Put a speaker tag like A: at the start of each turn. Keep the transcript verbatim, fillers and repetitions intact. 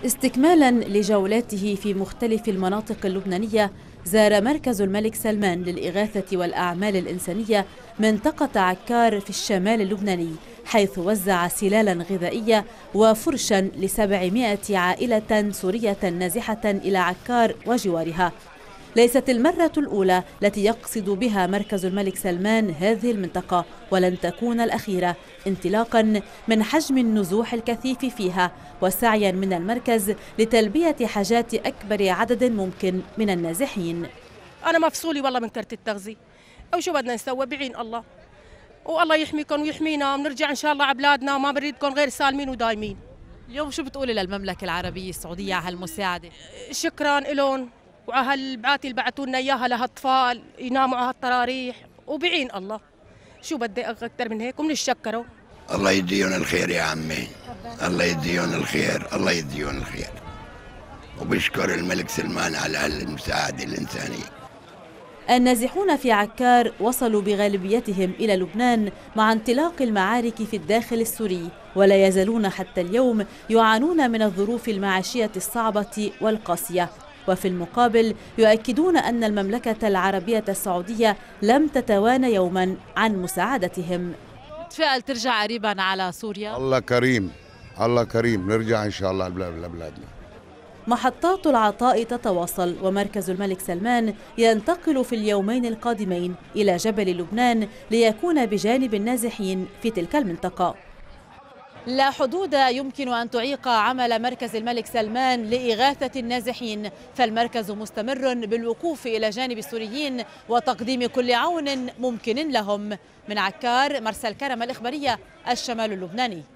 A: استكمالا لجولاته في مختلف المناطق اللبنانية، زار مركز الملك سلمان للإغاثة والأعمال الإنسانية منطقة عكار في الشمال اللبناني، حيث وزع سلالا غذائية وفرشا لسبعمائة عائلة سورية نازحة إلى عكار وجوارها. ليست المرة الأولى التي يقصد بها مركز الملك سلمان هذه المنطقة، ولن تكون الأخيرة، انطلاقا من حجم النزوح الكثيف فيها وسعيا من المركز لتلبية حاجات أكبر عدد ممكن من النازحين.
B: أنا مفصولي والله من كرت التغذية، أو شو بدنا نسوي بعين الله، والله يحميكم ويحمينا ونرجع إن شاء الله على بلادنا وما بنريدكم غير سالمين ودايمين.
C: اليوم شو بتقولي للمملكة العربية السعودية على هالمساعدة؟
B: شكرا لهم وعلى هالبعات اللي بعتوا لنا اياها لهالأطفال يناموا على هالطراريح، وبعين الله شو بدي اكثر من هيك وبنشكروا.
D: الله يديون الخير يا عمي، الله يديون الخير، الله يديون الخير، وبشكر الملك سلمان على هالمساعدة الإنسانية.
A: النازحون في عكار وصلوا بغالبيتهم إلى لبنان مع انطلاق المعارك في الداخل السوري، ولا يزالون حتى اليوم يعانون من الظروف المعيشية الصعبة والقاسية. وفي المقابل يؤكدون أن المملكة العربية السعودية لم تتوانى يوما عن مساعدتهم.
C: تفائل ترجع قريبا على سوريا؟
E: الله كريم، الله كريم، نرجع إن شاء الله لبلادنا.
A: محطات العطاء تتواصل، ومركز الملك سلمان ينتقل في اليومين القادمين إلى جبل لبنان ليكون بجانب النازحين في تلك المنطقة. لا حدود يمكن أن تعيق عمل مركز الملك سلمان لإغاثة النازحين، فالمركز مستمر بالوقوف إلى جانب السوريين وتقديم كل عون ممكن لهم. من عكار، مرسى الكرم الإخبارية، الشمال اللبناني.